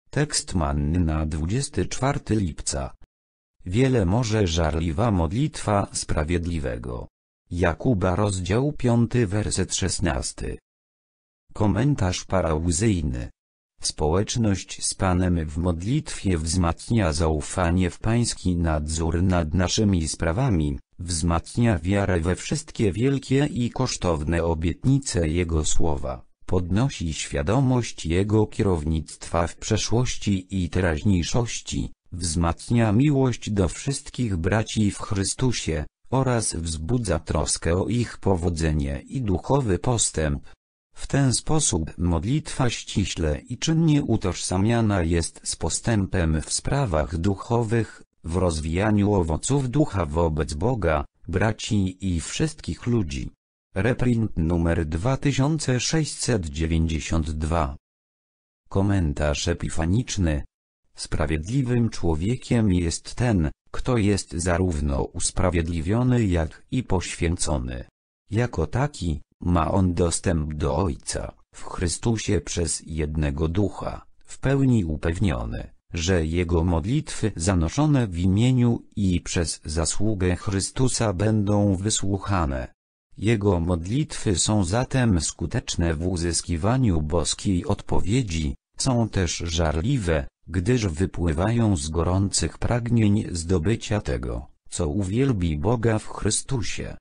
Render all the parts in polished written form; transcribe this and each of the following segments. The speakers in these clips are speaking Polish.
Tekst manny na 24 lipca. Wiele może żarliwa modlitwa sprawiedliwego. Jakuba rozdział 5 werset 16. Komentarz parauzyjny. Społeczność z Panem w modlitwie wzmacnia zaufanie w Pański nadzór nad naszymi sprawami, wzmacnia wiarę we wszystkie wielkie i kosztowne obietnice Jego słowa, podnosi świadomość Jego kierownictwa w przeszłości i teraźniejszości, wzmacnia miłość do wszystkich braci w Chrystusie, oraz wzbudza troskę o ich powodzenie i duchowy postęp. W ten sposób modlitwa ściśle i czynnie utożsamiana jest z postępem w sprawach duchowych, w rozwijaniu owoców ducha wobec Boga, braci i wszystkich ludzi. Reprint numer 2692. Komentarz epifaniczny. Sprawiedliwym człowiekiem jest ten, kto jest zarówno usprawiedliwiony jak i poświęcony. Jako taki, ma on dostęp do Ojca, w Chrystusie przez jednego Ducha, w pełni upewniony, że jego modlitwy zanoszone w imieniu i przez zasługę Chrystusa będą wysłuchane. Jego modlitwy są zatem skuteczne w uzyskiwaniu boskiej odpowiedzi, są też żarliwe, gdyż wypływają z gorących pragnień zdobycia tego, co uwielbi Boga w Chrystusie.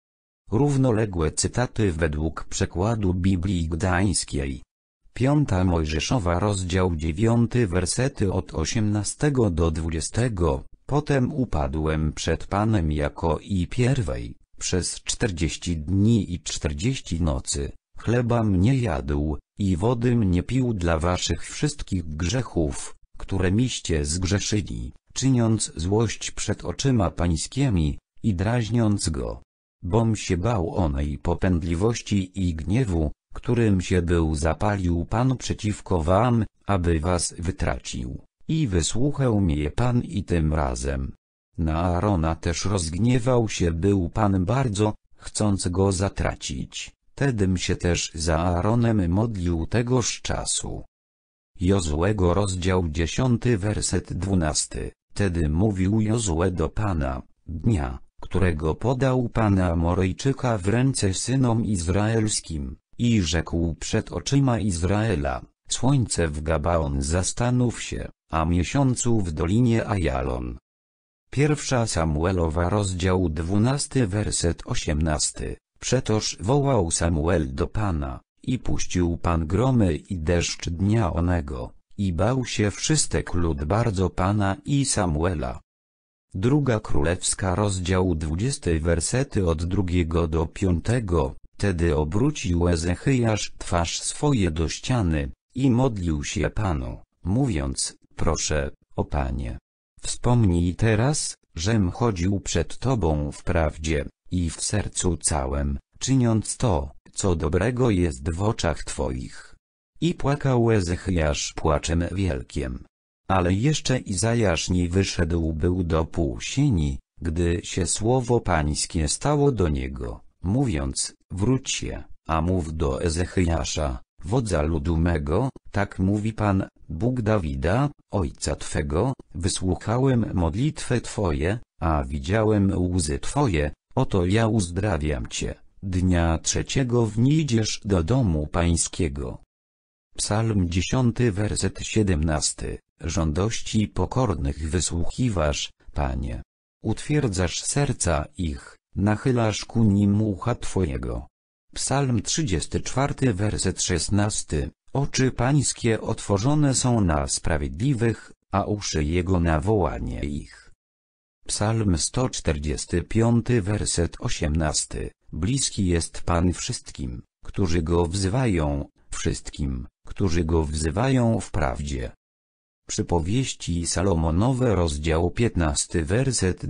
Równoległe cytaty według przekładu Biblii Gdańskiej. 5 Mojżeszowa rozdział 9 wersety od 18 do 20. Potem upadłem przed Panem jako i pierwej, przez 40 dni i 40 nocy, chleba mnie jadł, i wody mnie pił dla waszych wszystkich grzechów, któremiście zgrzeszyli, czyniąc złość przed oczyma pańskimi, i drażniąc go. Bom się bał onej popędliwości i gniewu, którym się był zapalił Pan przeciwko wam, aby was wytracił. I wysłuchał mnie Pan i tym razem. Na Aarona też rozgniewał się był Pan bardzo, chcąc go zatracić. Tedym się też za Aaronem modlił tegoż czasu. Jozuego rozdział 10 werset 12. Tedy mówił Jozue do Pana, dnia, którego podał Pan Amorejczyka w ręce synom izraelskim, i rzekł przed oczyma Izraela, słońce w Gabaon zastanów się, a miesiącu w dolinie Ajalon. 1 Samuelowa rozdział 12 werset 18. Przetoż wołał Samuel do Pana, i puścił Pan gromy i deszcz dnia onego, i bał się wszystek lud bardzo Pana i Samuela. 2 Królewska rozdział 20 wersety od 2 do 5. Tedy obrócił Ezechiasz twarz swoje do ściany, i modlił się Panu, mówiąc, proszę, o Panie, wspomnij teraz, żem chodził przed Tobą w prawdzie, i w sercu całym, czyniąc to, co dobrego jest w oczach Twoich. I płakał Ezechiasz płaczem wielkim. Ale jeszcze Izajasz nie wyszedł był do półsieni, gdy się słowo Pańskie stało do niego, mówiąc, wróć się, a mów do Ezechiasza, wodza ludu mego, tak mówi Pan, Bóg Dawida, ojca Twego, wysłuchałem modlitwę Twoje, a widziałem łzy Twoje, oto ja uzdrawiam Cię, dnia 3 wnidziesz do domu Pańskiego. Psalm 10 werset 17. Żądości pokornych wysłuchiwasz, Panie. Utwierdzasz serca ich, nachylasz ku nim ucha Twojego. Psalm 34 werset 16. Oczy Pańskie otworzone są na sprawiedliwych, a uszy Jego na wołanie ich. Psalm 145 werset 18. Bliski jest Pan wszystkim, którzy Go wzywają, wszystkim, którzy Go wzywają w prawdzie. Przypowieści Salomonowe rozdział 15 werset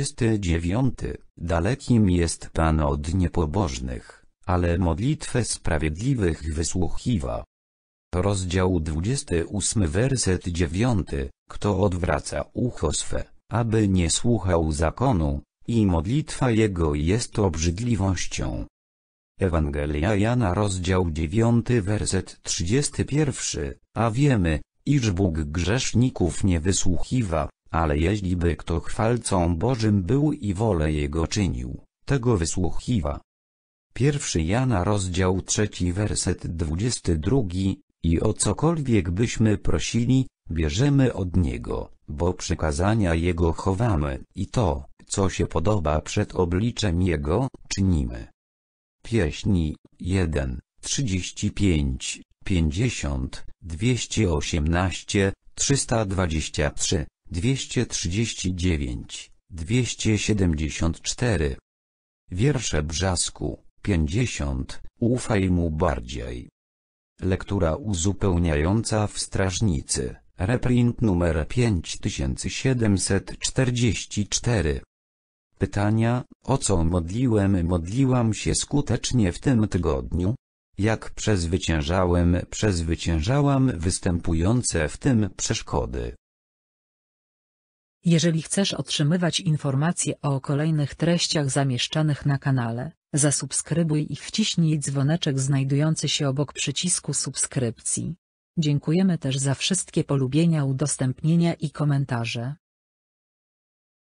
29. Dalekim jest Pan od niepobożnych, ale modlitwę sprawiedliwych wysłuchiwa. Rozdział 28 werset 9. Kto odwraca ucho swe, aby nie słuchał zakonu, i modlitwa jego jest obrzydliwością. Ewangelia Jana rozdział 9 werset 31. A wiemy, iż Bóg grzeszników nie wysłuchiwa, ale jeźliby kto chwalcą Bożym był i wolę Jego czynił, tego wysłuchiwa. 1 Jana rozdział 3 werset 22, i o cokolwiek byśmy prosili, bierzemy od Niego, bo przykazania Jego chowamy, i to, co się podoba przed obliczem Jego, czynimy. Pieśni 1, 35, 50, 218, 323, 239, 274. Wiersze Brzasku 50, ufaj mu bardziej. Lektura uzupełniająca w Strażnicy, reprint numer 5744. Pytania: o co modliłam się skutecznie w tym tygodniu? Jak przezwyciężałam występujące w tym przeszkody? Jeżeli chcesz otrzymywać informacje o kolejnych treściach zamieszczanych na kanale, zasubskrybuj i wciśnij dzwoneczek znajdujący się obok przycisku subskrypcji. Dziękujemy też za wszystkie polubienia, udostępnienia i komentarze.